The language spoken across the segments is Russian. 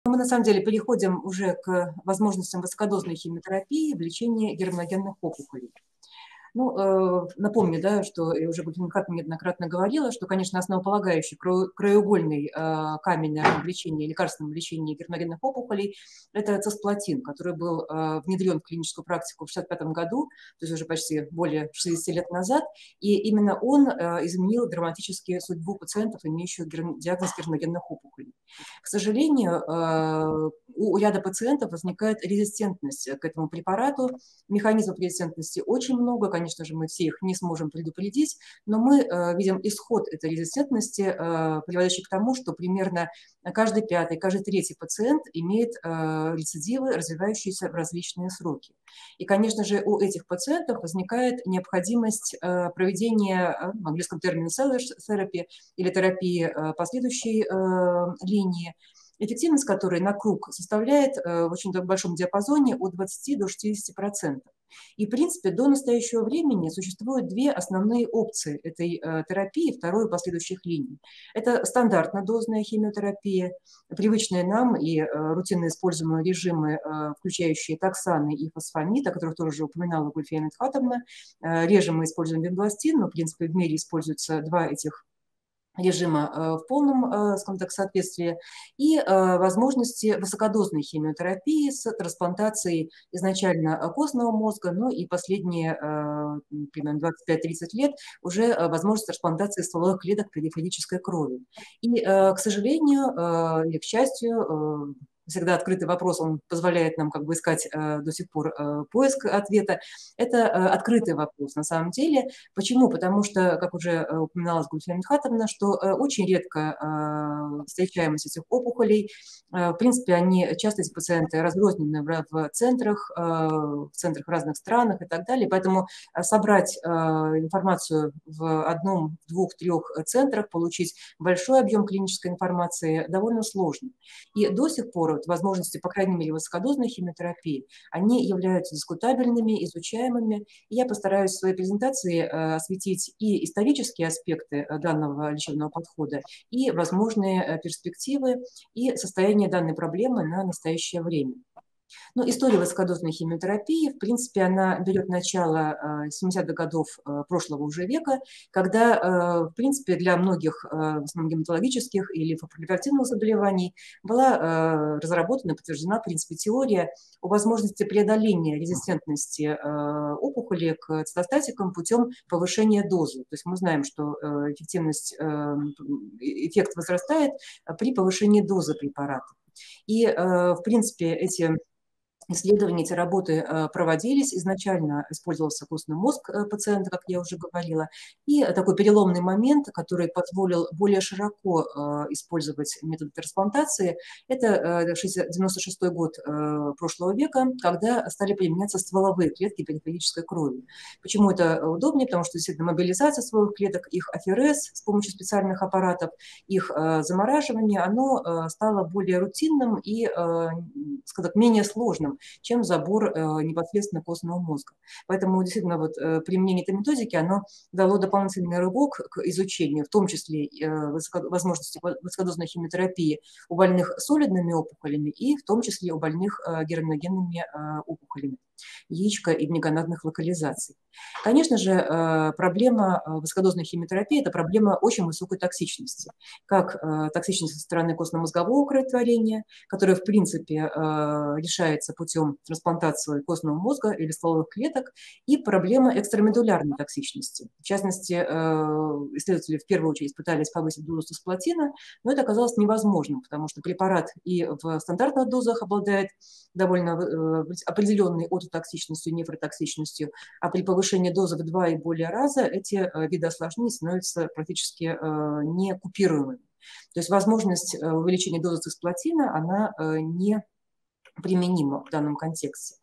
Мы на самом деле переходим уже к возможностям высокодозной химиотерапии в лечении геронтогенных опухолей. Ну, напомню, да, что я уже неоднократно говорила, что, конечно, основополагающий краеугольный камень, наверное, в лечении, лекарственном лечении геронтогенных опухолей – это цисплатин, который был внедрен в клиническую практику в 1965 году, то есть уже почти более 60 лет назад, и именно он изменил драматически судьбу пациентов, имеющих диагноз геронтогенных опухолей. К сожалению, у ряда пациентов возникает резистентность к этому препарату. Механизмов резистентности очень много, конечно же, мы все их не сможем предупредить, но мы видим исход этой резистентности, приводящий к тому, что примерно каждый пятый, каждый третий пациент имеет рецидивы, развивающиеся в различные сроки. И, конечно же, у этих пациентов возникает необходимость проведения, в английском термине salvage therapy, или терапии последующей линии, эффективность которой на круг составляет в очень большом диапазоне от 20 до 60%. И, в принципе, до настоящего времени существуют две основные опции этой терапии, второй и последующих линий. Это стандартно-дозная химиотерапия, привычные нам и рутинно используемые режимы, включающие токсаны и фосфамид, о которых тоже упоминала Гульфия Медхатовна. Реже мы используем венбластин, но, в принципе, в мире используются два этих режима в полном, скажем так, соответствии, и возможности высокодозной химиотерапии с трансплантацией изначально костного мозга, но и последние примерно 25-30 лет уже возможность трансплантации стволовых клеток периферической крови. И, к сожалению, или к счастью, всегда открытый вопрос, он позволяет нам как бы искать до сих пор поиск ответа. Это открытый вопрос на самом деле. Почему? Потому что, как уже упоминалась Гульфия Михатовна, что очень редко встречаемость этих опухолей. В принципе, они часто, эти пациенты, разрознены в центрах в разных странах и так далее. Поэтому собрать информацию в одном, двух, трех центрах, получить большой объем клинической информации довольно сложно. И до сих пор вот возможности, по крайней мере, высокодозной химиотерапии, они являются дискутабельными, изучаемыми. И я постараюсь в своей презентации осветить и исторические аспекты данного лечебного подхода, и возможные перспективы и состояние данной проблемы на настоящее время. Но история высокодозной химиотерапии, в принципе, она берет начало 70-х годов прошлого уже века, когда, в принципе, для многих, в основном гематологических или лимфопролиферативных заболеваний была разработана и подтверждена, в принципе, теория о возможности преодоления резистентности опухоли к цитостатикам путем повышения дозы. То есть мы знаем, что эффект возрастает при повышении дозы препарата. И, в принципе, эти исследования, эти работы проводились. Изначально использовался костный мозг пациента, как я уже говорила. И такой переломный момент, который позволил более широко использовать метод трансплантации, это 96 год прошлого века, когда стали применяться стволовые клетки периферической крови. Почему это удобнее? Потому что действительно мобилизация стволовых клеток, их аферез с помощью специальных аппаратов, их замораживание, оно стало более рутинным и, скажем так, менее сложным, чем забор непосредственно костного мозга. Поэтому действительно вот применение этой методики, оно дало дополнительный рывок к изучению, в том числе возможности высокодозной химиотерапии у больных солидными опухолями и в том числе у больных геронтогенными опухолями яичка и внегонадных локализаций. Конечно же, проблема высокодозной химиотерапии – это проблема очень высокой токсичности. Как токсичность со стороны костно-мозгового кроветворения, которое, в принципе, решается путем трансплантации костного мозга или стволовых клеток, и проблема экстрамедулярной токсичности. В частности, исследователи в первую очередь пытались повысить дозу цисплатина, но это оказалось невозможным, потому что препарат и в стандартных дозах обладает довольно определенной ототоксичностью, нефротоксичностью, а при повышении дозы в 2 и более раза эти виды осложнений становятся практически некупируемыми. То есть возможность увеличения дозы цисплатина, она не применимо в данном контексте.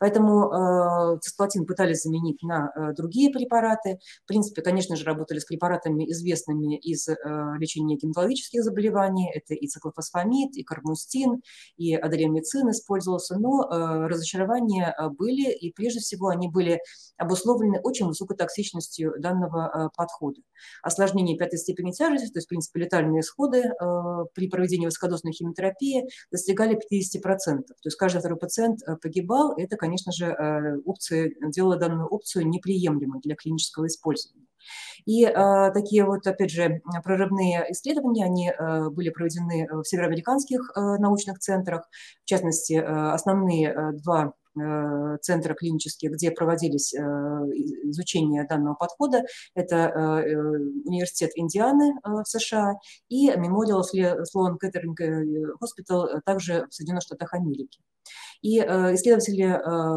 Поэтому цисплатин пытались заменить на другие препараты. В принципе, конечно же, работали с препаратами, известными из лечения гематологических заболеваний. Это и циклофосфамид, и кармустин, и адриамицин использовался. Но разочарования были, и прежде всего они были обусловлены очень высокой токсичностью данного подхода. Осложнение пятой степени тяжести, то есть, в принципе, летальные исходы при проведении высокодозной химиотерапии достигали 50%. То есть каждый второй пациент погибал. Это, конечно же, делало данную опцию неприемлемой для клинического использования. И такие вот, опять же, прорывные исследования, они были проведены в североамериканских научных центрах. В частности, основные два центра клинические, где проводились изучение данного подхода, это университет Индианы в США и Memorial Sloan Kettering Hospital также в Соединенных Штатах Америки. И исследователи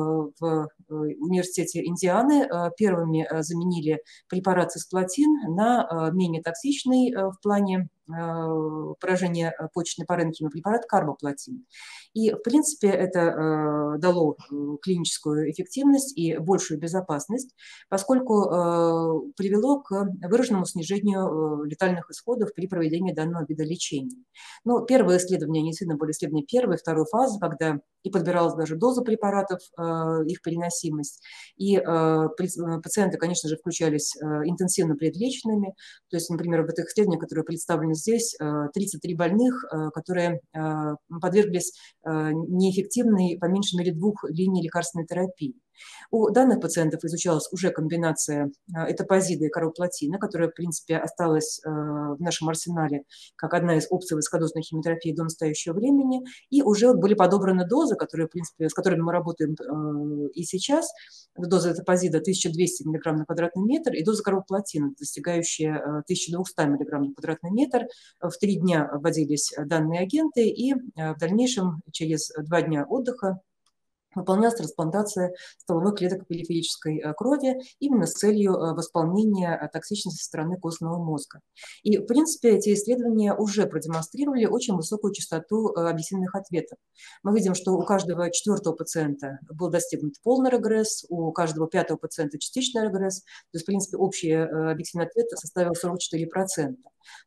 в университете Индианы первыми заменили препарат цисплатин на менее токсичный в плане поражения почечной паренхимы препарат карбоплатин. И, в принципе, это дало клиническую эффективность и большую безопасность, поскольку привело к выраженному снижению летальных исходов при проведении данного вида лечения. Но первые исследования, они действительно были исследования первой и второй фазы, когда и подбиралась даже доза препаратов, их переносимость. И пациенты, конечно же, включались интенсивно предлеченными. То есть, например, в этих исследованиях, которые представлены здесь, 33 больных, которые подверглись неэффективной, по меньшей мере, 2 линий лекарственной терапии. У данных пациентов изучалась уже комбинация этапозида и карбоплатина, которая, в принципе, осталась в нашем арсенале как одна из опций высокодозной химиотерапии до настоящего времени. И уже были подобраны дозы, которые, в принципе, с которыми мы работаем и сейчас. Доза этапозида 1200 мг на квадратный метр и доза карбоплатина, достигающая 1200 мг на квадратный метр. В 3 дня вводились данные агенты, и в дальнейшем, через 2 дня отдыха, выполнялась трансплантация стволовых клеток периферической крови именно с целью восполнения токсичности со стороны костного мозга. И, в принципе, эти исследования уже продемонстрировали очень высокую частоту объективных ответов. Мы видим, что у каждого 4-го пациента был достигнут полный регресс, у каждого 5-го пациента частичный регресс, то есть, в принципе, общий объективный ответ составил 44%.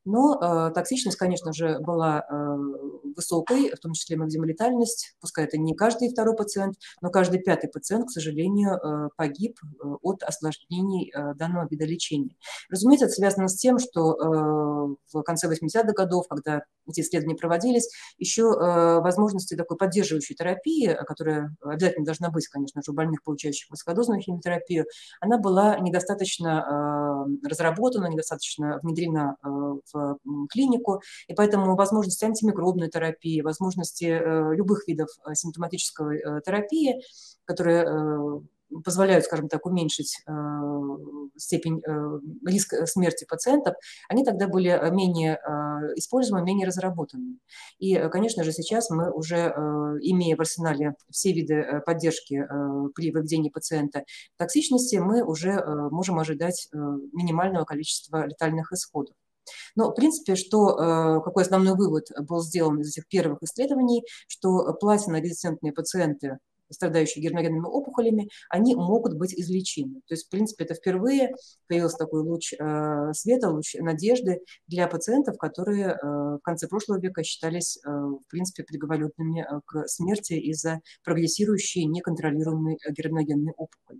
Но токсичность, конечно же, была высокой, в том числе мы видим летальность, пускай это не каждый второй пациент, но каждый 5-й пациент, к сожалению, погиб от осложнений данного вида лечения. Разумеется, это связано с тем, что в конце 80-х годов, когда эти исследования проводились, еще возможности такой поддерживающей терапии, которая обязательно должна быть, конечно же, у больных, получающих высокодозную химиотерапию, она была недостаточно разработана, недостаточно внедрена в клинику, и поэтому возможности антимикробной терапии, возможности любых видов симптоматической терапии, которые позволяют, скажем так, уменьшить степень риска смерти пациентов, они тогда были менее используемы, менее разработаны. И, конечно же, сейчас мы уже, имея в арсенале все виды поддержки при выведении пациента токсичности, мы уже можем ожидать минимального количества летальных исходов. Но, в принципе, какой основной вывод был сделан из этих первых исследований, что платинорезистентные пациенты, страдающие гермогенными опухолями, они могут быть излечимы. То есть, в принципе, это впервые появился такой луч света, луч надежды для пациентов, которые в конце прошлого века считались, в принципе, приговоренными к смерти из-за прогрессирующей неконтролируемой гермогенной опухоли.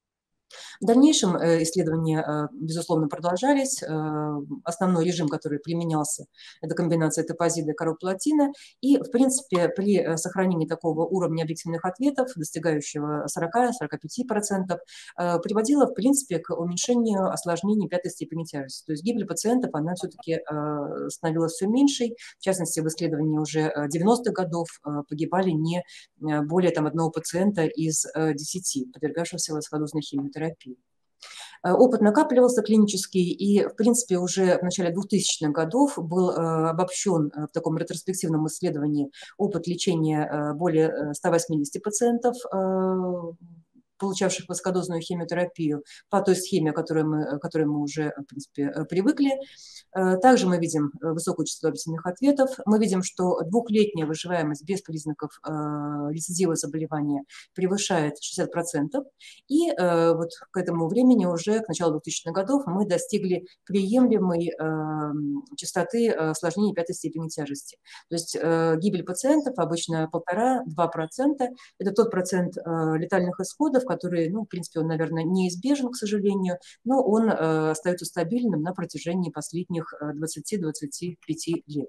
В дальнейшем исследования, безусловно, продолжались. Основной режим, который применялся, это комбинация этапозида и карбоплатина. И, в принципе, при сохранении такого уровня объективных ответов, достигающего 40-45%, приводило, в принципе, к уменьшению осложнений 5-й степени тяжести. То есть гибель пациентов, она все-таки становилась все меньшей. В частности, в исследовании уже 90-х годов погибали не более 1 пациента из 10, подвергавшихся высокодозной химиотерапии. Опыт накапливался клинический, и, в принципе, уже в начале 2000-х годов был обобщен в таком ретроспективном исследовании опыт лечения более 180 пациентов получавших высокодозную химиотерапию по той схеме, к которой мы уже, в принципе, привыкли. Также мы видим высокую частоту объективных ответов. Мы видим, что двухлетняя выживаемость без признаков рецидива заболевания превышает 60%. И вот к этому времени, уже к началу 2000-х годов, мы достигли приемлемой частоты осложнений пятой степени тяжести. То есть гибель пациентов обычно 1,5–2%. Это тот процент летальных исходов, который, ну, в принципе, он, наверное, неизбежен, к сожалению, но он остается стабильным на протяжении последних 20–25 лет.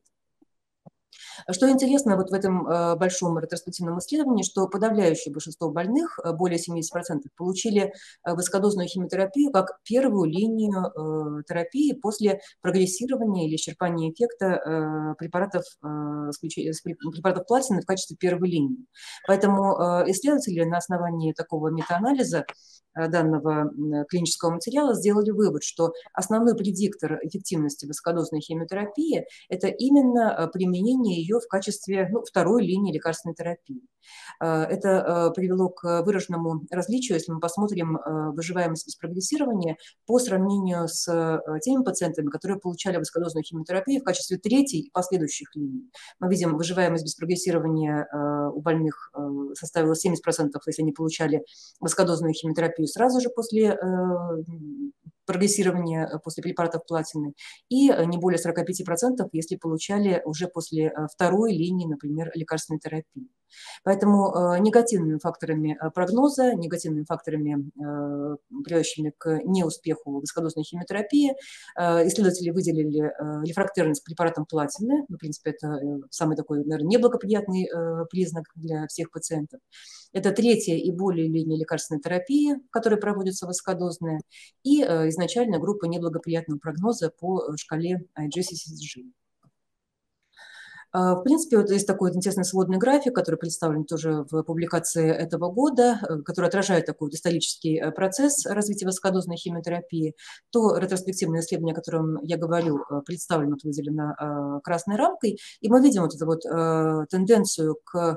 Что интересно вот в этом большом ретроспективном исследовании, что подавляющее большинство больных, более 70%, получили высокодозную химиотерапию как первую линию терапии после прогрессирования или исчерпания эффекта препаратов платины в качестве первой линии. Поэтому исследователи на основании такого метаанализа данного клинического материала сделали вывод, что основной предиктор эффективности высокодозной химиотерапии – это именно применение ее в качестве второй линии лекарственной терапии. Это привело к выраженному различию, если мы посмотрим выживаемость без прогрессирования по сравнению с теми пациентами, которые получали высокодозную химиотерапию в качестве третьей и последующих линий. Мы видим, выживаемость без прогрессирования у больных составила 70%, если они получали высокодозную химиотерапию сразу же после прогрессирования, после препаратов платины, и не более 45%, если получали уже после второй линии, например, лекарственной терапии. Поэтому негативными факторами прогноза, негативными факторами, приводящими к неуспеху высокодозной химиотерапии, исследователи выделили рефрактерность к препаратам платины. В принципе, это самый такой, наверное, неблагоприятный признак для всех пациентов. Это третья и более линия лекарственной терапии, в которой проводится высокодозная, и изначально группа неблагоприятного прогноза по шкале IGCSG. В принципе, вот есть такой интересный сводный график, который представлен тоже в публикации этого года, который отражает такой вот исторический процесс развития высокодозной химиотерапии. То ретроспективное исследование, о котором я говорю, представлено, выделено красной рамкой, и мы видим вот эту вот тенденцию к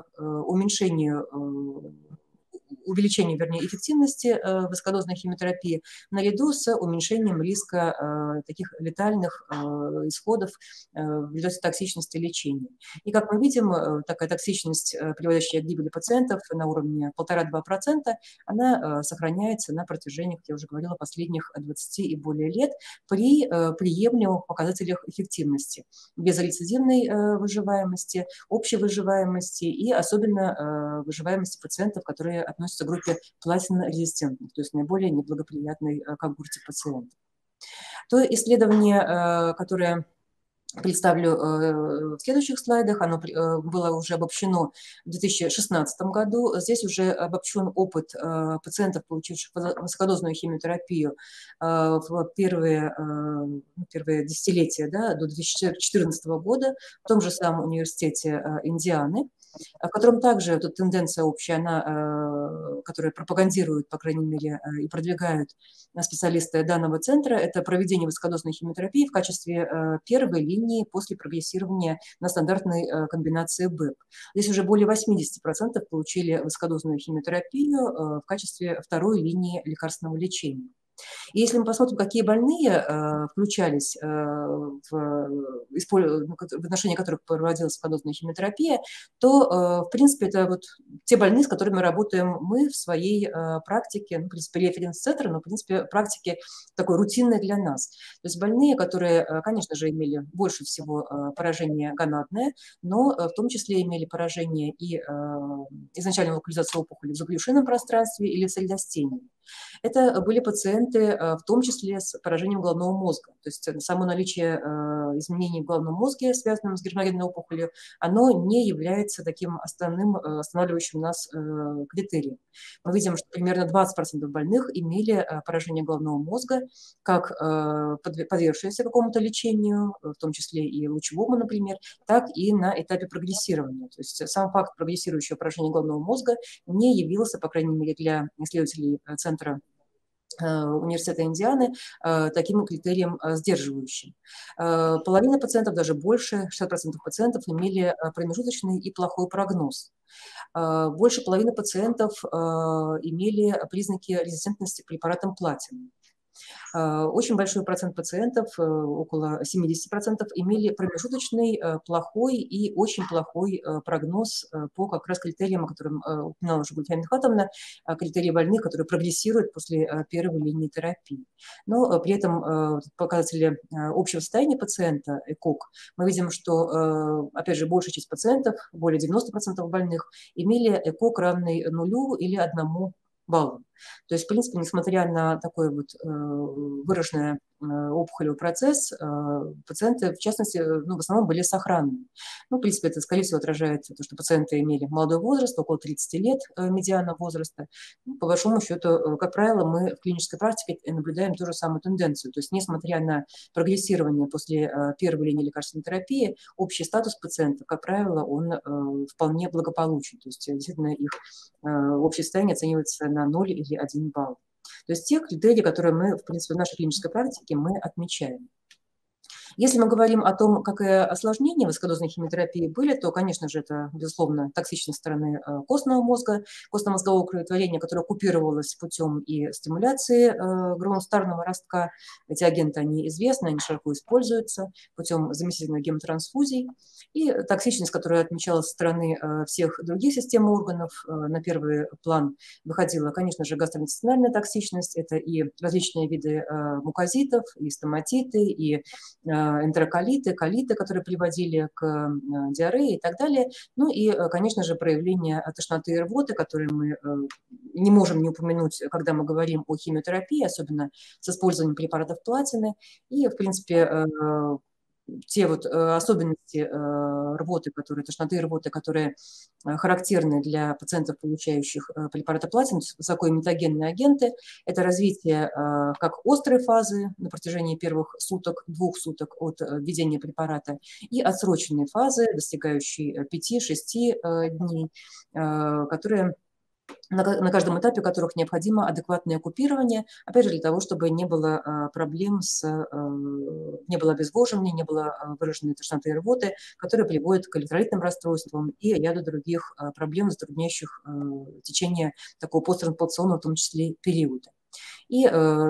увеличению, вернее, эффективности высокодозной химиотерапии наряду с уменьшением риска таких летальных исходов в результате токсичности лечения. И, как мы видим, такая токсичность, приводящая к гибели пациентов на уровне 1,5–2%, она сохраняется на протяжении, как я уже говорила, последних 20 и более лет при приемлемых показателях эффективности, без рецидивной выживаемости, общей выживаемости и особенно выживаемости пациентов, которые относятся к группе платинорезистентных, то есть наиболее неблагоприятной когорте пациентов. То исследование, которое представлю в следующих слайдах, оно было уже обобщено в 2016 году. Здесь уже обобщен опыт пациентов, получивших высокодозную химиотерапию в первые десятилетия, да, до 2014 года в том же самом университете Индианы, в котором также эта тенденция общая, которая пропагандирует, по крайней мере, и продвигают специалисты данного центра, это проведение высокодозной химиотерапии в качестве первой линии после прогрессирования на стандартной комбинации БЭП. Здесь уже более 80% получили высокодозную химиотерапию в качестве второй линии лекарственного лечения. И если мы посмотрим, какие больные включались в отношении которых проводилась высокодозная химиотерапия, то, в принципе, это вот те больные, с которыми работаем мы в своей практике, в принципе, референс-центр, но, в принципе, практике такой рутинной для нас. То есть больные, которые, конечно же, имели больше всего поражение гонадное, но в том числе имели поражение и изначальную локализацию опухоли в заклюшинном пространстве или сальдостении. Это были пациенты, в том числе с поражением головного мозга. То есть само наличие изменений в головном мозге, связанном с гермогенной опухолью, оно не является таким основным, останавливающим нас критерием. Мы видим, что примерно 20% больных имели поражение головного мозга, как подвергшиеся какому-то лечению, в том числе и лучевому, например, так и на этапе прогрессирования. То есть сам факт прогрессирующего поражения головного мозга не явился, по крайней мере, для исследователей Центра Университета Индианы таким критерием сдерживающим. Половина пациентов, даже больше, 60% пациентов имели промежуточный и плохой прогноз. Больше половины пациентов имели признаки резистентности к препаратам платины. Очень большой процент пациентов, около 70%, имели промежуточный, плохой и очень плохой прогноз по как раз критериям, о которых упоминала уже Гульфия Михатовна, критерии больных, которые прогрессируют после первой линии терапии. Но при этом показатели общего состояния пациента, ЭКОГ, мы видим, что, опять же, большая часть пациентов, более 90% больных, имели ЭКОГ равный 0 или 1 баллу. То есть, в принципе, несмотря на такой вот выраженный опухолевый процесс, пациенты, в частности, в основном были сохранными. В принципе, это, скорее всего, отражает то, что пациенты имели молодой возраст, около 30 лет медиана возраста. По большому счету, как правило, мы в клинической практике наблюдаем ту же самую тенденцию. То есть, несмотря на прогрессирование после первой линии лекарственной терапии, общий статус пациента, как правило, он вполне благополучен. То есть, действительно, их общее состояние оценивается на 0 или 1 балл. То есть те критерии, которые мы, в принципе, в нашей клинической практике мы отмечаем. Если мы говорим о том, какие осложнения высокодозной химиотерапии были, то, конечно же, это, безусловно, токсичность стороны костного мозга, костно-мозгового кроветворения, которое купировалось путем и стимуляции гормонстарного ростка. Эти агенты, они известны, они широко используются путем заместительных гемотрансфузий. И токсичность, которая отмечалась со стороны всех других систем органов, на первый план выходила, конечно же, гастроинтестинальная токсичность. Это и различные виды мукозитов, и стоматиты, и энтероколиты, колиты, которые приводили к диарее и так далее. Ну и, конечно же, проявление тошноты и рвоты, которые мы не можем не упомянуть, когда мы говорим о химиотерапии, особенно с использованием препаратов платины. И, в принципе, те вот особенности рвоты, тошноты и рвоты, которые характерны для пациентов, получающих препараты платины, высокоэмитогенные агенты, это развитие как острой фазы на протяжении первых суток, 2 суток от введения препарата, и отсроченной фазы, достигающей 5-6 дней, которые на каждом этапе которых необходимо адекватное купирование, опять же, для того, чтобы не было проблем не было обезвоживания, не было выраженной тошноты и рвоты, которые приводят к электролитным расстройствам и ряду других проблем, затрудняющих течение такого посттрансплантационного, в том числе, периода. И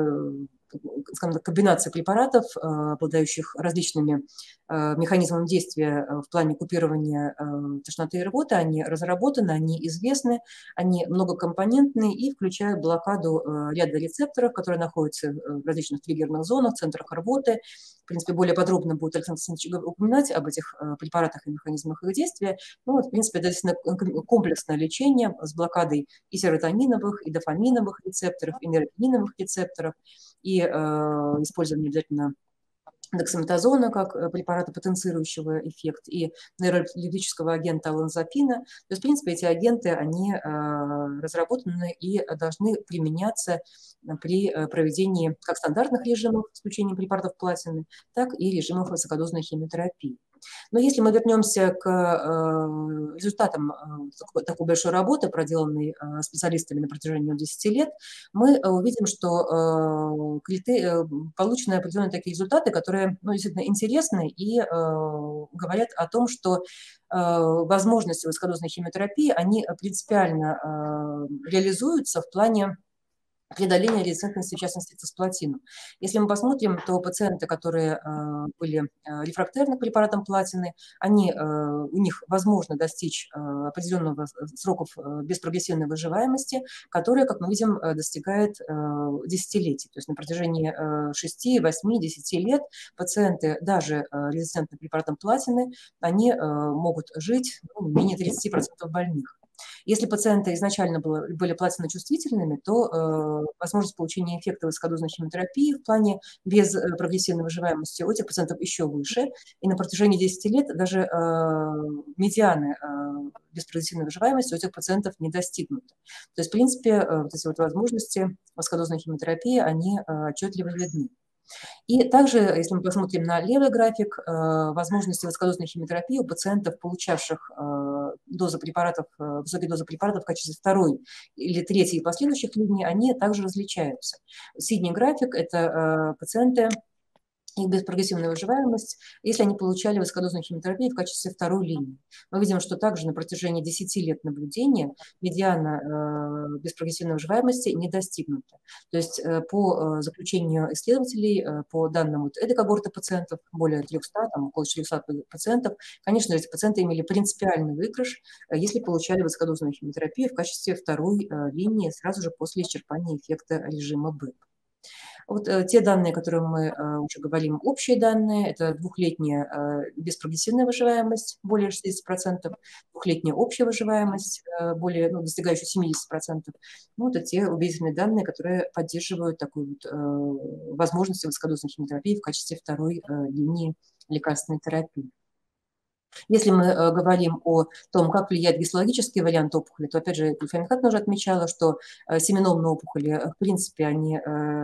скажем так, комбинация препаратов, обладающих различными механизмами действия в плане купирования тошноты и рвоты, они разработаны, они известны, они многокомпонентные и включают блокаду ряда рецепторов, которые находятся в различных триггерных зонах, центрах рвоты. В принципе, более подробно будет Александр Александрович упоминать об этих препаратах и механизмах их действия. В принципе, это действительно комплексное лечение с блокадой и серотониновых, и дофаминовых рецепторов, и нейропениновых рецепторов, и использование обязательно дексаметазона как препарата, потенцирующего эффект, и нейролептического агента аланзапина. То есть, в принципе, эти агенты, они разработаны и должны применяться при проведении как стандартных режимов с включением препаратов платины, так и режимов высокодозной химиотерапии. Но если мы вернемся к результатам такой большой работы, проделанной специалистами на протяжении 10 лет, мы увидим, что получены определенные такие результаты, которые действительно интересны и говорят о том, что возможности высокодозной химиотерапии, они принципиально реализуются в плане преодоления резистентности, в частности, цисплатину. Если мы посмотрим, то пациенты, которые были рефрактерны к препаратам платины, у них возможно достичь определенного сроков беспрогрессивной выживаемости, которая, как мы видим, достигает десятилетий. То есть на протяжении 6, 8, 10 лет пациенты, даже резистентны к препаратам платины, они могут жить менее 30% больных. Если пациенты изначально были платиночувствительными, то возможность получения эффекта высокодозной химиотерапии в плане без прогрессивной выживаемости у этих пациентов еще выше. И на протяжении 10 лет даже медианы без прогрессивной выживаемости у этих пациентов не достигнуты. То есть, в принципе, вот эти вот возможности высокодозной химиотерапии, они отчетливо видны. И также, если мы посмотрим на левый график, возможности высокодозной химиотерапии у пациентов, получавших дозы препаратов, высокие дозы препаратов в качестве второй или третьей и последующих линий, они также различаются. Синий график – это пациенты, их беспрогрессивная выживаемость, если они получали высокодозную химиотерапию в качестве второй линии. Мы видим, что также на протяжении 10 лет наблюдения медиана беспрогрессивной выживаемости не достигнута. То есть по заключению исследователей, по данным вот этой когорты пациентов, более 300, там, около 400 пациентов, конечно, эти пациенты имели принципиальный выигрыш, если получали высокодозную химиотерапию в качестве второй линии сразу же после исчерпания эффекта режима БЭП. Вот те данные, которые мы уже говорим, общие данные, это двухлетняя беспрогрессивная выживаемость, более 60%, двухлетняя общая выживаемость, более, достигающая 70%. Ну, это те убедительные данные, которые поддерживают такую вот возможность высокодозной химиотерапии в качестве второй линии лекарственной терапии. Если мы говорим о том, как влияет гистологический вариант опухоли, то, опять же, Гульфия Михайловна уже отмечала, что семеномные опухоли, в принципе, они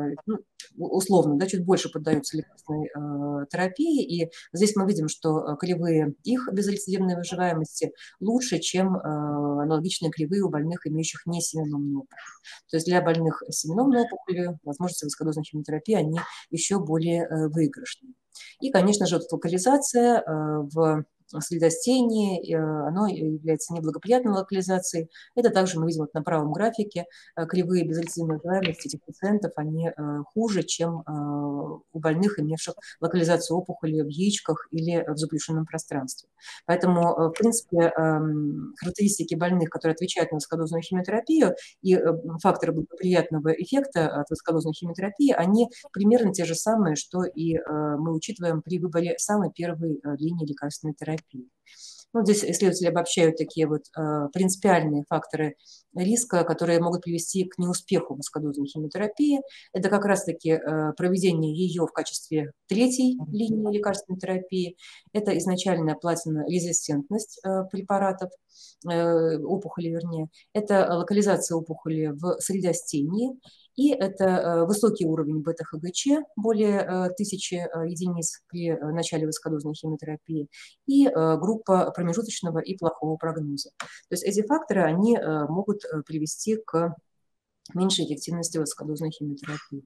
условно, да, чуть больше поддаются лекарственной терапии, и здесь мы видим, что кривые их безрецидивной выживаемости лучше, чем аналогичные кривые у больных, имеющих не семеномную опухоль. То есть для больных с семеномной опухолью возможности высокодозной химиотерапии, они еще более выигрышные. И, конечно же, вот локализация в средостении, оно является неблагоприятной локализацией. Это также мы видим вот на правом графике. Кривые безрецидивной выживаемости этих пациентов, они хуже, чем у больных, имевших локализацию опухоли в яичках или в заключенном пространстве. Поэтому, в принципе, характеристики больных, которые отвечают на высокодозную химиотерапию, и факторы благоприятного эффекта от высокодозной химиотерапии, они примерно те же самые, что и мы учитываем при выборе самой первой линии лекарственной терапии. Ну, здесь исследователи обобщают такие вот принципиальные факторы риска, которые могут привести к неуспеху высокодозной химиотерапии. Это как раз-таки проведение ее в качестве третьей линии лекарственной терапии. Это изначальная платинорезистентность препаратов, опухоли вернее. Это локализация опухоли в средостении. И это высокий уровень бета-ХГЧ, более 1000 единиц при начале высокодозной химиотерапии, и группа промежуточного и плохого прогноза. То есть эти факторы, они могут привести к меньшей эффективности высокодозной химиотерапии.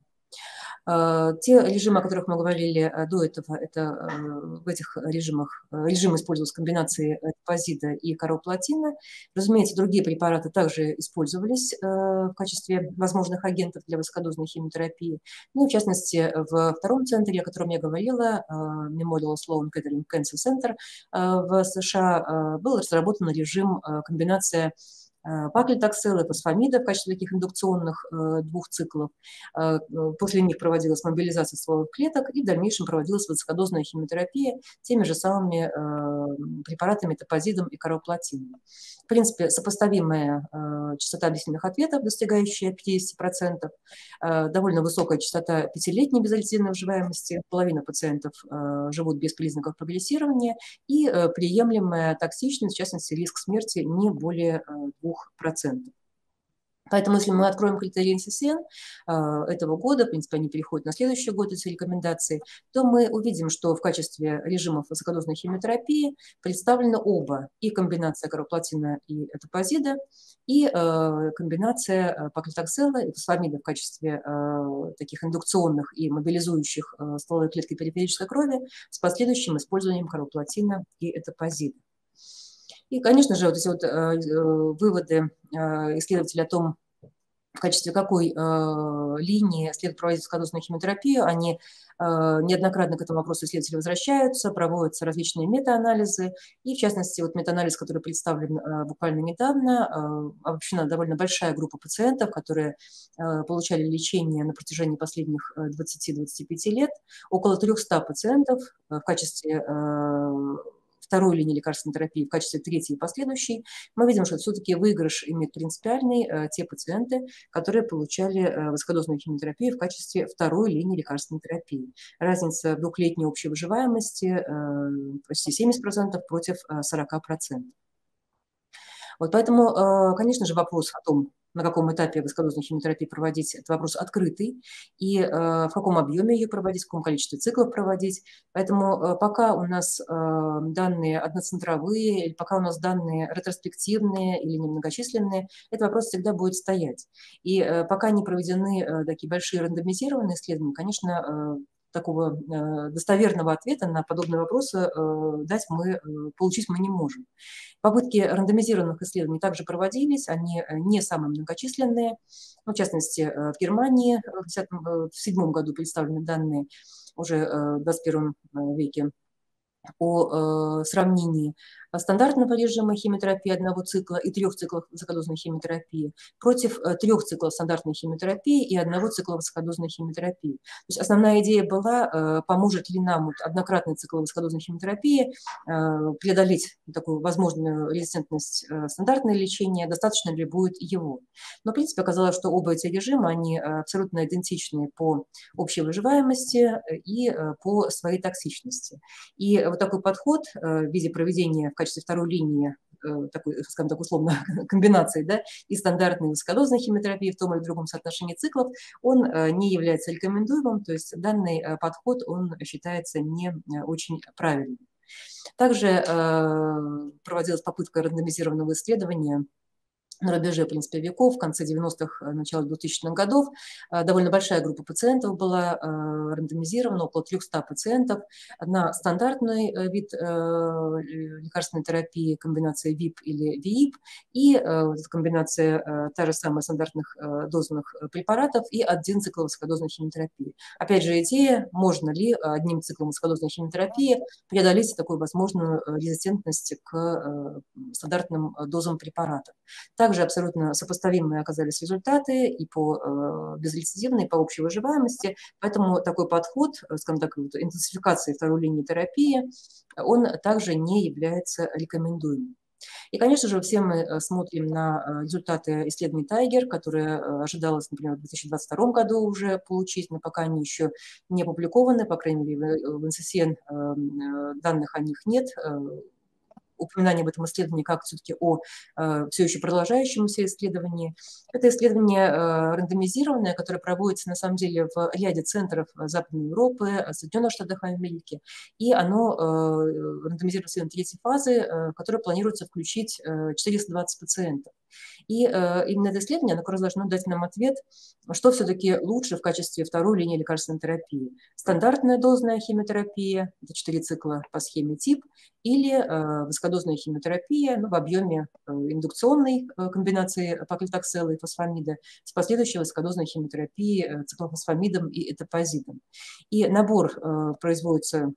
Те режимы, о которых мы говорили до этого, это в этих режимах режим использовался комбинации эпазида и кароплатина. Разумеется, другие препараты также использовались в качестве возможных агентов для высокодозной химиотерапии. Ну, в частности, в втором центре, о котором я говорила, Memorial Sloan Kettering Cancer Center в США, был разработан режим комбинация паклитоксел и фосфамида в качестве таких индукционных двух циклов. После них проводилась мобилизация стволовых клеток и в дальнейшем проводилась высокодозная химиотерапия теми же самыми препаратами топазидом и кароплатином. В принципе, сопоставимая частота длительных ответов, достигающая 50%, довольно высокая частота 5-летней безрецидивной выживаемости, половина пациентов живут без признаков прогрессирования, и приемлемая токсичность, в частности, риск смерти не более 2%. Поэтому, если мы откроем критерии НССН этого года, в принципе, они переходят на следующий год, эти рекомендации, то мы увидим, что в качестве режимов высокодозной химиотерапии представлены оба, и комбинация кароплатина и этапозида, и комбинация паклитоксела и фосфамида в качестве таких индукционных и мобилизующих стволовые клетки периферической крови с последующим использованием кароплатина и этапозида. И, конечно же, вот эти вот выводы исследователей о том, в качестве какой линии следует проводить высокодозную химиотерапию, они неоднократно к этому вопросу исследователи возвращаются, проводятся различные метаанализы, и, в частности, вот метаанализ, который представлен буквально недавно, обобщена довольно большая группа пациентов, которые получали лечение на протяжении последних 20-25 лет, около 300 пациентов в качестве второй линии лекарственной терапии в качестве третьей и последующей, мы видим, что все-таки выигрыш имеет принципиальный те пациенты, которые получали высокодозную химиотерапию в качестве второй линии лекарственной терапии. Разница в двухлетней общей выживаемости почти 70% против 40%. Вот поэтому, конечно же, вопрос о том, на каком этапе высокодозной химиотерапии проводить, это вопрос открытый, и в каком объеме ее проводить, в каком количестве циклов проводить. Поэтому пока у нас данные одноцентровые, или пока у нас данные ретроспективные или немногочисленные, этот вопрос всегда будет стоять. И пока не проведены такие большие рандомизированные исследования, конечно, такого достоверного ответа на подобные вопросы получить мы не можем. Попытки рандомизированных исследований также проводились, они не самые многочисленные. В частности, в Германии в 1907 году представлены данные уже в 21 веке о сравнении стандартного режима химиотерапии одного цикла и 3 циклов высокодозной химиотерапии против 3 циклов стандартной химиотерапии и 1 цикла высокодозной химиотерапии. То есть основная идея была, поможет ли нам однократный цикл высокодозной химиотерапии преодолеть такую возможную резистентность стандартное лечение, достаточно ли будет его. Но, в принципе, оказалось, что оба эти режима, они абсолютно идентичны по общей выживаемости и по своей токсичности. И вот такой подход в виде проведения в качестве второй линии такой, скажем так, условно, комбинации, да, и стандартной высокодозной химиотерапии в том или другом соотношении циклов, он не является рекомендуемым, то есть данный подход, он считается не очень правильным. Также проводилась попытка рандомизированного исследования на рубеже, в принципе, веков, в конце 90-х, начало 2000-х годов. Довольно большая группа пациентов была рандомизирована, около 300 пациентов, на стандартный вид лекарственной терапии, комбинация ВИП или ВИИП, и комбинация та же самая стандартных дозных препаратов и 1 цикл высокодозной химиотерапии. Опять же, идея, можно ли одним циклом высокодозной химиотерапии преодолеть такую возможную резистентность к стандартным дозам препаратов. Также абсолютно сопоставимые оказались результаты и по безрецидивной, и по общей выживаемости. Поэтому такой подход, скажем так, интенсификации второй линии терапии, он также не является рекомендуемым. И, конечно же, все мы смотрим на результаты исследований Тайгер, которые ожидалось, например, в 2022 году уже получить, но пока они еще не опубликованы, по крайней мере, в NCCN данных о них нет, упоминание об этом исследовании как все-таки о все еще продолжающемся исследовании. Это исследование рандомизированное, которое проводится на самом деле в ряде центров Западной Европы, Соединенных Штатов Америки, и оно рандомизируется на 3-й фазы, в которой планируется включить 420 пациентов. И именно это исследование, оно как раз должно дать нам ответ, что все-таки лучше в качестве второй линии лекарственной терапии. Стандартная дозная химиотерапия, это 4 цикла по схеме ТИП, или высокодозная химиотерапия в объеме индукционной комбинации паклитоксела и фосфамида с последующей высокодозной химиотерапией циклофосфамидом и этапозидом. И набор производится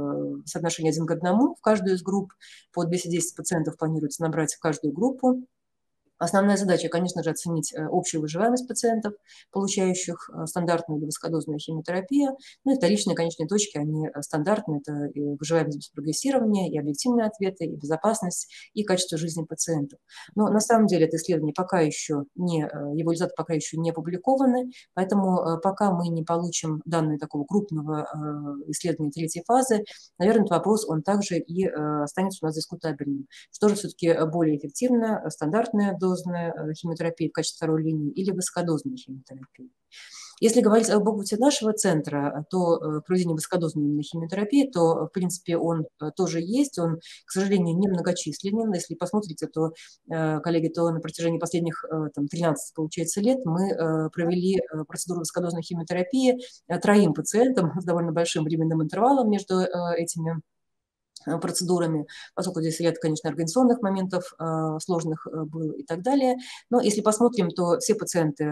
в соотношении 1 к 1 в каждую из групп. По 210 пациентов планируется набрать в каждую группу. Основная задача, конечно же, оценить общую выживаемость пациентов, получающих стандартную или высокодозную химиотерапию. Ну и вторичные конечные точки, они стандартные, это и выживаемость без прогрессирования, и объективные ответы, и безопасность, и качество жизни пациентов. Но на самом деле это исследование пока еще его результаты пока еще не опубликованы, поэтому пока мы не получим данные такого крупного исследования 3-й фазы, наверное, этот вопрос, он также и останется у нас дискутабельным. Что же все-таки более эффективно, стандартная дозная химиотерапия в качестве второй линии или высокодозная химиотерапия? Если говорить об опыте нашего центра, то проведение высокодозной именно химиотерапии, то, в принципе, он тоже есть, он, к сожалению, немногочисленен. Если посмотрите, то, коллеги, то на протяжении последних 13, получается, лет мы провели процедуру высокодозной химиотерапии 3 пациентам с довольно большим временным интервалом между этими процедурами, поскольку здесь ряд, конечно, организационных моментов сложных было и так далее. Но если посмотрим, то все пациенты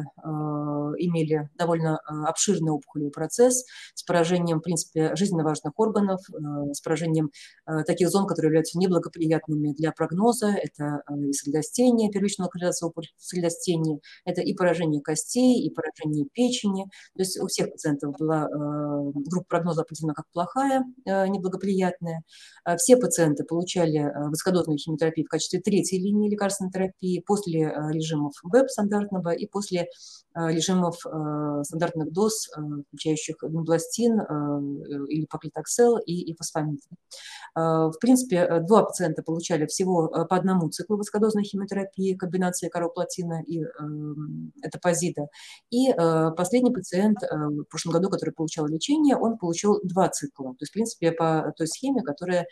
имели довольно обширный опухолевый процесс с поражением, в принципе, жизненно важных органов, с поражением таких зон, которые являются неблагоприятными для прогноза. Это и средостение, первичная локализация опухоли в средостении, это и поражение костей, и поражение печени. То есть у всех пациентов была группа прогноза определена как плохая, неблагоприятная. Все пациенты получали высокодозную химиотерапию в качестве 3-й линии лекарственной терапии после режимов ВЭП стандартного и после режимов стандартных доз, включающих винбластин или паклитоксел и фосфамид. В принципе, два пациента получали всего по одному циклу вискодозной химиотерапии, комбинации кароплатина и этапозида. И последний пациент в прошлом году, который получал лечение, он получил два цикла. То есть, в принципе, по той схеме, которая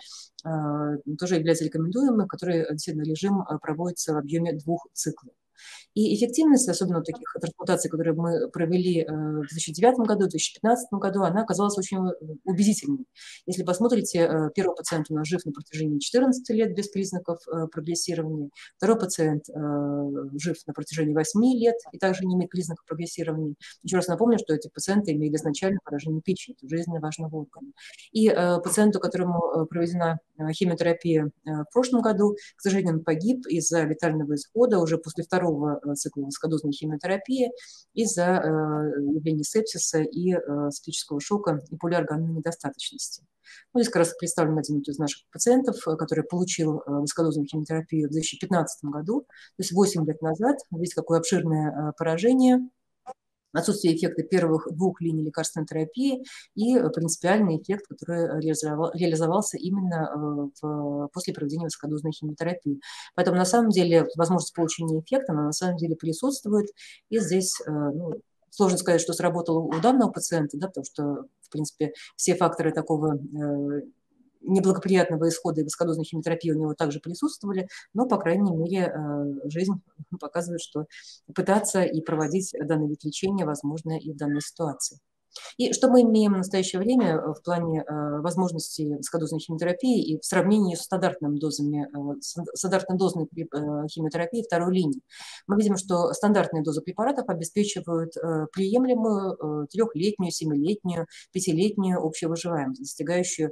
тоже является рекомендуемой, в которой действительно режим проводится в объеме двух циклов. И эффективность, особенно таких трансплантаций, которые мы провели в 2009 году, в 2015 году, она оказалась очень убедительной. Если посмотрите, первый пациент у нас жив на протяжении 14 лет без признаков прогрессирования, второй пациент жив на протяжении 8 лет и также не имеет признаков прогрессирования. Еще раз напомню, что эти пациенты имели изначально поражение печени, это жизненно важного органа. И пациенту, которому проведена химиотерапия в прошлом году, к сожалению, он погиб из-за летального исхода уже после второго цикла вискодозной химиотерапии из-за явления сепсиса и септического шока и полиорганной недостаточности. Ну, здесь как раз представлен один из наших пациентов, который получил вискодозную химиотерапию в 2015 году, то есть 8 лет назад. Видите, какое обширное поражение, отсутствие эффекта первых двух линий лекарственной терапии и принципиальный эффект, который реализовался именно после проведения вискодозной химиотерапии. Поэтому на самом деле возможность получения эффекта, она на самом деле присутствует. И здесь сложно сказать, что сработало у данного пациента, да, потому что, в принципе, все факторы такого неблагоприятного исхода и вискодозной химиотерапии у него также присутствовали, но, по крайней мере, жизнь показывает, что пытаться и проводить данный вид лечения возможно и в данной ситуации. И что мы имеем в настоящее время в плане возможностей вискодозной химиотерапии и в сравнении с стандартными дозами, стандартной дозной химиотерапии второй линии? Мы видим, что стандартные дозы препаратов обеспечивают приемлемую 3-летнюю, 7-летнюю, 5-летнюю общую выживаемость, достигающую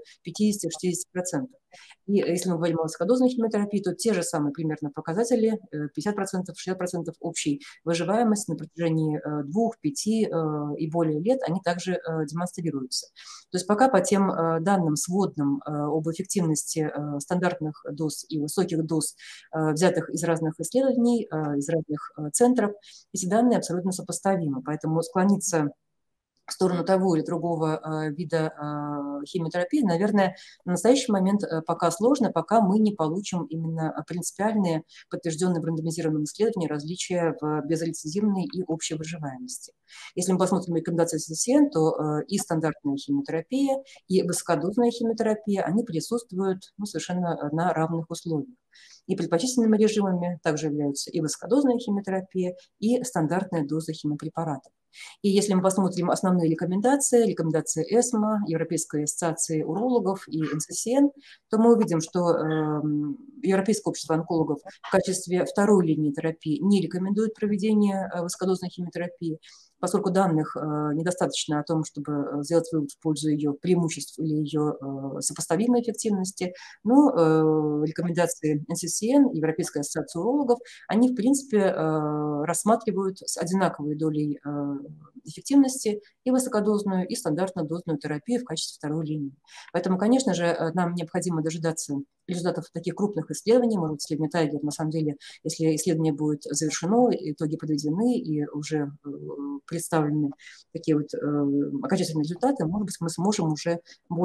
50-60%. И если мы говорим о вискодозной химиотерапии, то те же самые примерно показатели, 50%, 60% общей выживаемости на протяжении 2, 5 и более лет, они также демонстрируются. То есть пока по тем данным сводным об эффективности стандартных доз и высоких доз, взятых из разных исследований, из разных центров, эти данные абсолютно сопоставимы. Поэтому склониться в сторону того или другого вида химиотерапии, наверное, на настоящий момент пока сложно, пока мы не получим именно принципиальные, подтвержденные в рандомизированном исследовании различия в безрецидивной и общей выживаемости. Если мы посмотрим рекомендации СССР, то и стандартная химиотерапия, и высокодозная химиотерапия, они присутствуют совершенно на равных условиях. И предпочтительными режимами также являются и высокодозная химиотерапия, и стандартная доза химиопрепаратов. И если мы посмотрим основные рекомендации ЭСМО, Европейской ассоциации урологов и НССН, то мы увидим, что Европейское общество онкологов в качестве второй линии терапии не рекомендует проведение высокодозной химиотерапии, поскольку данных недостаточно о том, чтобы сделать вывод в пользу ее преимуществ или ее сопоставимой эффективности. Но рекомендации НССН, Европейской ассоциации урологов, они, в принципе, рассматривают с одинаковой долей эффективности и высокодозную, и стандартную дозную терапию в качестве второй линии. Поэтому, конечно же, нам необходимо дожидаться результатов таких крупных исследований. Может быть, исследование Тайгер, на самом деле, если исследование будет завершено, итоги подведены и уже представлены такие вот окончательные результаты, может быть, мы сможем уже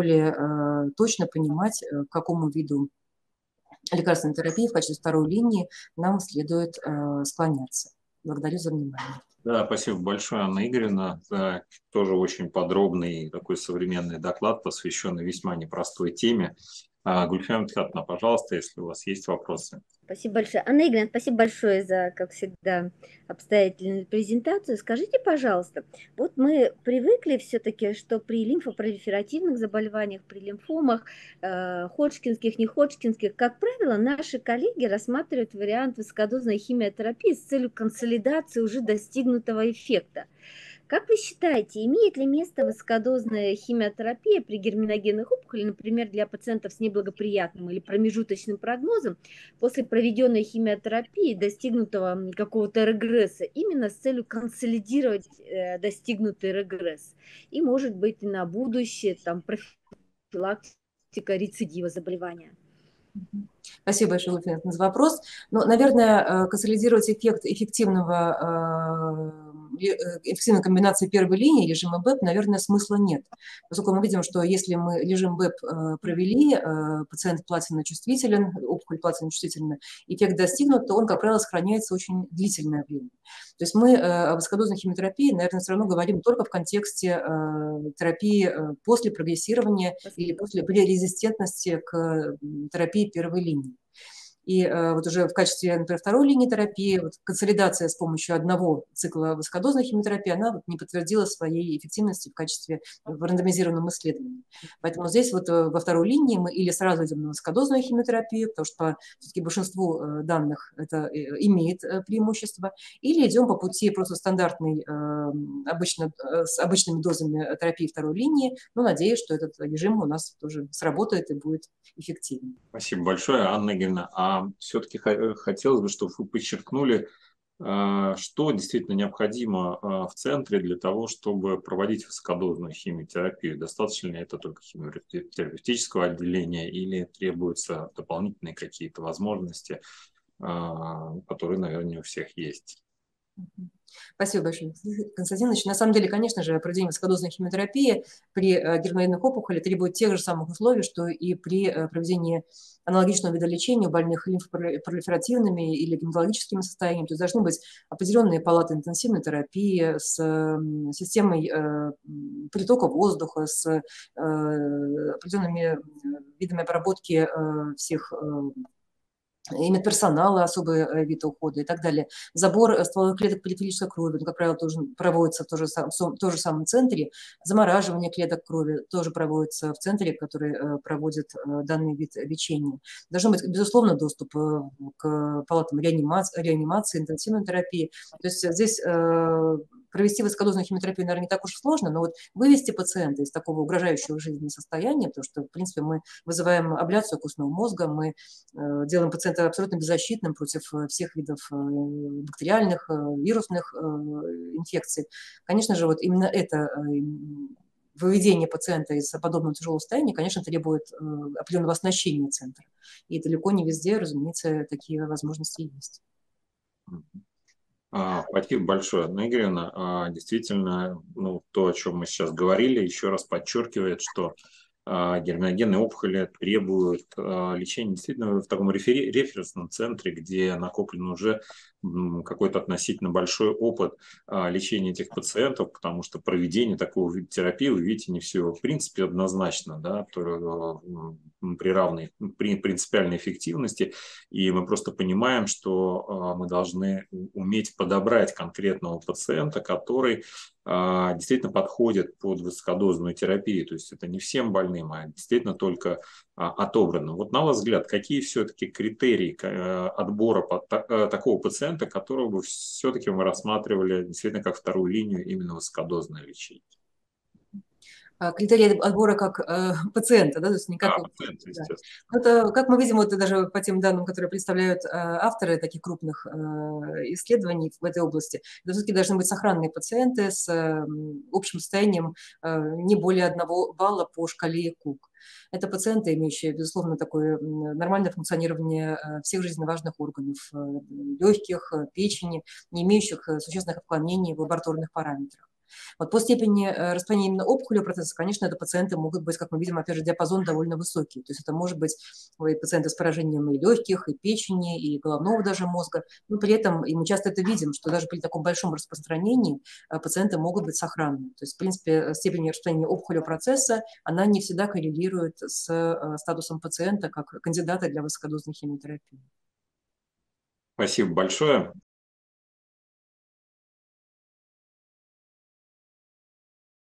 более точно понимать, к какому виду лекарственной терапии в качестве второй линии нам следует склоняться. Благодарю за внимание. Да, спасибо большое, Анна Игоревна, за тоже очень подробный такой современный доклад, посвященный весьма непростой теме. Гульфем Тхатна, пожалуйста, если у вас есть вопросы. Спасибо большое. Анна Игоревна, спасибо большое за, как всегда, обстоятельную презентацию. Скажите, пожалуйста, вот мы привыкли все-таки, что при лимфопролиферативных заболеваниях, при лимфомах, ходжкинских, не ходжкинских, как правило, наши коллеги рассматривают вариант высокодозной химиотерапии с целью консолидации уже достигнутого эффекта. Как вы считаете, имеет ли место высокодозная химиотерапия при герминогенных опухолях, например, для пациентов с неблагоприятным или промежуточным прогнозом, после проведенной химиотерапии, достигнутого какого-то регресса, именно с целью консолидировать достигнутый регресс? И, может быть, и на будущее там, профилактика рецидива заболевания? Спасибо большое, Луфина, за вопрос. Ну, наверное, консолидировать эффект эффективного эффективной комбинации первой линии режима БЭП, наверное, смысла нет. Поскольку мы видим, что если мы режим БЭП провели, пациент платиночувствителен, опухоль платиночувствительна, эффект достигнут, то он, как правило, сохраняется очень длительное время. То есть мы о высокодозной химиотерапии, наверное, все равно говорим только в контексте терапии после прогрессирования или при резистентности к терапии первой линии. И вот уже в качестве, например, второй линии терапии, вот консолидация с помощью одного цикла высокодозной химиотерапии, она вот не подтвердила своей эффективности в качестве в рандомизированном исследовании. Поэтому здесь вот во второй линии мы или сразу идем на высокодозную химиотерапию, потому что по все-таки большинству данных это имеет преимущество, или идем по пути просто стандартной, обычно, с обычными дозами терапии второй линии, но надеюсь, что этот режим у нас тоже сработает и будет эффективен. Спасибо большое, Анна Игоревна. А все-таки хотелось бы, чтобы вы подчеркнули, что действительно необходимо в центре для того, чтобы проводить высокодозную химиотерапию. Достаточно ли это только химиотерапевтического отделения или требуются дополнительные какие-то возможности, которые, наверное, не у всех есть? Спасибо большое, Константин Ильич. На самом деле, конечно же, проведение высокодозной химиотерапии при гермогенных опухолях требует тех же самых условий, что и при проведении аналогичного вида лечения у больных лимфопролиферативными или гематологическими состояниями. То есть должны быть определенные палаты интенсивной терапии с системой притока воздуха, с определенными видами обработки всех и медперсонала, особый вид ухода и так далее. Забор стволовых клеток периферической крови, как правило, тоже проводится в том же самом центре. Замораживание клеток крови тоже проводится в центре, который проводит данный вид лечения. Должен быть, безусловно, доступ к палатам реанимации, интенсивной терапии. То есть здесь провести высокодозную химиотерапию, наверное, не так уж сложно, но вот вывести пациента из такого угрожающего жизни состояния, потому что, в принципе, мы вызываем абляцию костного мозга, мы делаем пациента абсолютно беззащитным против всех видов бактериальных, вирусных инфекций. Конечно же, вот именно это выведение пациента из подобного тяжелого состояния, конечно, требует определенного оснащения центра. И далеко не везде, разумеется, такие возможности есть. Спасибо большое, Анна Игоревна. Действительно, то, о чем мы сейчас говорили, еще раз подчеркивает, что герминогенные опухоли требуют лечения действительно в таком референсном центре, где накоплен уже какой-то относительно большой опыт лечения этих пациентов, потому что проведение такого вида терапии, вы видите, не все в принципе однозначно, да, при равной принципиальной эффективности, и мы просто понимаем, что мы должны уметь подобрать конкретного пациента, который действительно подходит под высокодозную терапию. То есть это не всем больным, а действительно только отобранным. Вот на ваш взгляд, какие все-таки критерии отбора такого пациента, которого бы все-таки мы рассматривали действительно как вторую линию именно высокодозное лечение? Критерии отбора как пациента, да, то есть не как... пациента, естественно. Это, как мы видим, вот даже по тем данным, которые представляют авторы таких крупных исследований в этой области, это все-таки должны быть сохранные пациенты с общим состоянием не более 1 балла по шкале Кук. Это пациенты, имеющие, безусловно, такое нормальное функционирование всех жизненно важных органов, легких, печени, не имеющих существенных отклонений в лабораторных параметрах. Вот по степени распространения именно опухолевого процесса, конечно, это пациенты могут быть, как мы видим, опять же, диапазон довольно высокий. То есть это может быть пациенты с поражением и легких, и печени, и головного даже мозга. Но при этом, и мы часто это видим, что даже при таком большом распространении пациенты могут быть сохранны. То есть, в принципе, степень распространения опухолевого процесса, она не всегда коррелирует с статусом пациента как кандидата для высокодозной химиотерапии. Спасибо большое.